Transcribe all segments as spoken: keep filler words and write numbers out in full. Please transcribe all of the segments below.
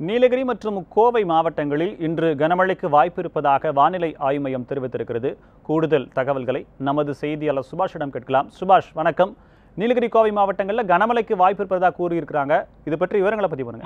நீலகிரி மற்றும் கோவை மாவட்டங்களில் இன்று கனமழைக்கு வாய்ப்பு இருப்பதாக வானிலை ஆய்வு மையம் தெரிவித்திருக்கிறது. கூடுதல் தகவல்களை நமது செய்தியாளர் சுபாஷிடம் கேட்கலாம். சுபாஷ், வணக்கம். நீலகிரி கோவை மாவட்டங்களில் கனமழைக்கு வாய்ப்பு இருப்பதாக கூறியிருக்கிறாங்க. இது பற்றி விவரங்களை பற்றி பாருங்க.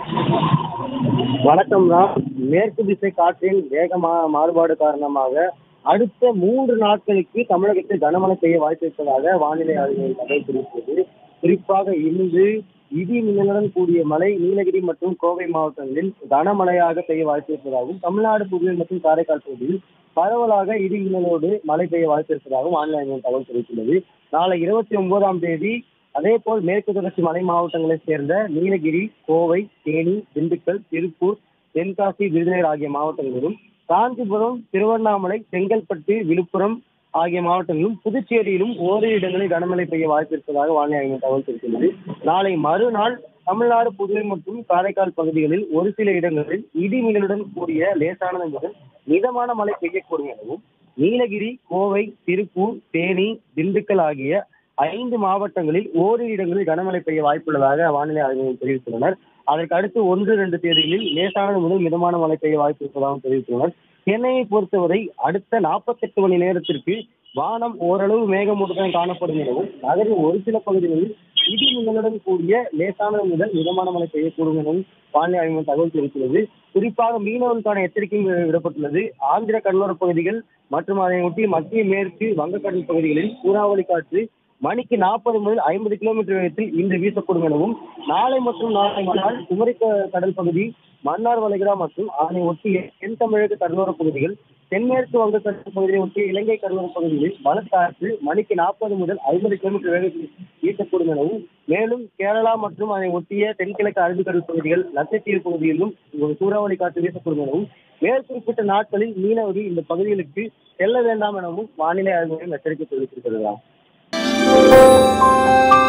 வணக்கம் ராம். மேற்கு திசை காற்றின் வேக மாறுபாடு காரணமாக அடுத்த மூன்று நாட்களுக்கு தமிழகத்தில் கனமழை பெய்ய வாய்ப்பு இருப்பதாக வானிலை ஆய்வு மையம் தகவல் தெரிவித்தது. குறிப்பாக இன்று இடி மின்னலுடன் கூடிய மழை நீலகிரி மற்றும் கோவை மாவட்டங்களில் கனமழையாக பெய்ய வாய்ப்பு இருப்பதாகவும், தமிழ்நாடு புதுவை மற்றும் காரைக்கால் பகுதியில் பரவலாக இடி மின்னலோடு மழை பெய்ய வாய்ப்பு இருப்பதாகவும் வானிலை ஆய்வு மையம் தகவல் தெரிவித்துள்ளது. நாளை இருபத்தி ஒன்பதாம் தேதி அதே போல் மேற்கு தொடர்ச்சி மலை மாவட்டங்களைச் சேர்ந்த நீலகிரி, கோவை, தேனி, திண்டுக்கல், திருப்பூர், தென்காசி, விருதுநகர் ஆகிய மாவட்டங்களிலும், காஞ்சிபுரம், திருவண்ணாமலை, செங்கல்பட்டு, விழுப்புரம் ஆகிய மாவட்டங்களிலும், புதுச்சேரியிலும் ஓரிரு இடங்களில் கனமழை பெய்ய வாய்ப்பு இருப்பதாக வானிலை ஆய்வு தகவல் தெரிவித்துள்ளது. நாளை மறுநாள் தமிழ்நாடு புதுவை மற்றும் காரைக்கால் பகுதிகளில் ஒரு சில இடங்களில் இடி மின்னலுடன் கூடிய லேசானது முதல் மிதமான மழை பெய்யக்கூடும் எனவும், நீலகிரி, கோவை, திருப்பூர், தேனி, திண்டுக்கல் ஆகிய ஐந்து மாவட்டங்களில் ஓரிரு இடங்களில் கனமழை பெய்ய வாய்ப்புள்ளதாக வானிலை ஆய்வு தெரிவித்துள்ளனர். அதற்கு அடுத்து ஒன்று இரண்டு தேதிகளில் லேசானது முதல் மிதமான மழை பெய்ய வாய்ப்பு இருப்பதாகவும் தெரிவித்துள்ளனர். சென்னையை பொறுத்தவரை அடுத்த நாற்பத்தி எட்டு மணி நேரத்திற்கு வானம் ஓரளவு மேகமூட்டத்துடன் காணப்படும் எனவும், நகரின் ஒரு சில பகுதிகளில் இடி மின்னலுடன் கூடிய லேசானது முதல் மிதமான மழை பெய்யக்கூடும் எனவும் வானிலை ஆய்வு தகவல் தெரிவித்துள்ளது. குறிப்பாக மீனவர்களுக்கான எச்சரிக்கையும் விடப்பட்டுள்ளது. ஆந்திர கடலோர பகுதிகள் மற்றும் அதை ஒட்டி மத்திய மேற்கு வங்கக்கடல் பகுதிகளில் சூறாவளி காற்று மணிக்கு நாற்பது முதல் ஐம்பது கிலோமீட்டர் வேகத்தில் இன்று வீசக்கூடும் எனவும், நாளை மற்றும் நாளை மறுநாள் குமரி கடல் பகுதி, மன்னார் வளைகுடா மற்றும் அதனை ஒட்டிய தென் தமிழக கடலோர பகுதிகள், தென்மேற்கு வங்கக்கடல் பகுதியை ஒட்டிய இலங்கை கடலோர பகுதிகளில் பலத்த காற்று மணிக்கு நாற்பது முதல் ஐம்பது கிலோமீட்டர் வேகத்தில் வீசக்கூடும் எனவும், மேலும் கேரளா மற்றும் அதை ஒட்டிய தென்கிழக்கு அரபிக்கடல் பகுதிகள், லட்சத்தீவு பகுதியிலும் சூறாவளி காற்று வீசக்கூடும் எனவும், மேற்குறிப்பிட்ட நாட்களில் மீனவர்கள் இந்த பகுதிகளுக்கு செல்ல வேண்டாம் எனவும் வானிலை ஆய்வு மையம் எச்சரிக்கை தெரிவித்திருக்கிறது.